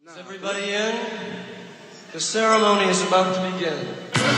Is everybody in? The ceremony is about to begin.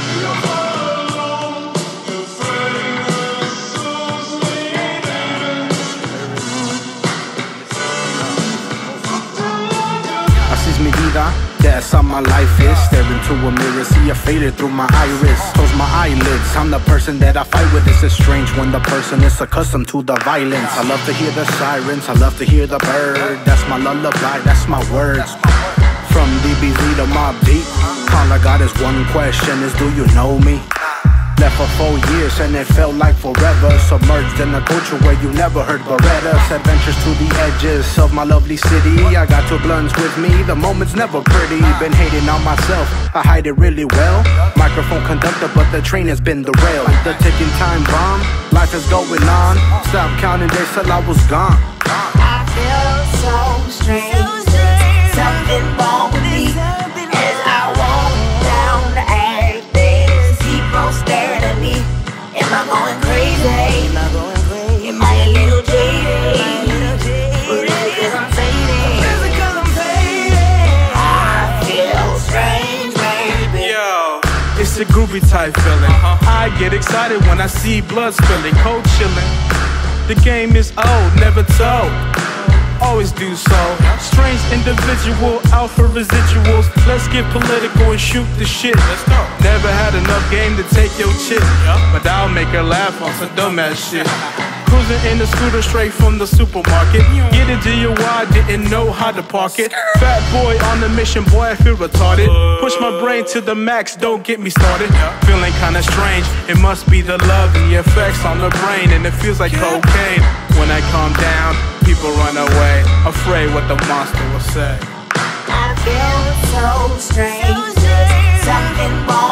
Así es mi vida, that's how my life is. Stare into a mirror, see a failure through my iris. Close my eyelids, I'm the person that I fight with. It's strange when the person is accustomed to the violence. I love to hear the sirens, I love to hear the bird. That's my lullaby, that's my words. From DBZ to Mobb Deep, all I got is one question, is do you know me? Left for 4 years and it felt like forever. Submerged in a culture where you never heard Berettas. Adventures to the edges of my lovely city. I got two blunts with me, the moment's never pretty. Been hating on myself, I hide it really well. Microphone conductor, but the train has been derailed. The ticking time bomb, life is going on. Stop counting days till I was gone. I feel so strange, something wrong with me. As I walk down the alley, people staring at me. Am I going crazy? Am I a little jaded? Or is it 'cause I'm fading? I feel strange, baby. Yo, it's a groovy type feeling. I get excited when I see blood spilling, cold chilling. The game is old, never told. Always do so. Strange individual, out for residuals. Let's get political and shoot the shit. Let's go. Never had enough game to take your chick, but I'll make her laugh on some dumbass shit. Cruising in the scooter straight from the supermarket. Get into your wide, didn't know how to park it. Fat boy on the mission, boy I feel retarded. Push my brain to the max, don't get me started. Feeling kinda strange, it must be the love and the effects on the brain. And it feels like cocaine. When I calm down, people run away, afraid what the monster will say. I feel so strange, something wrong.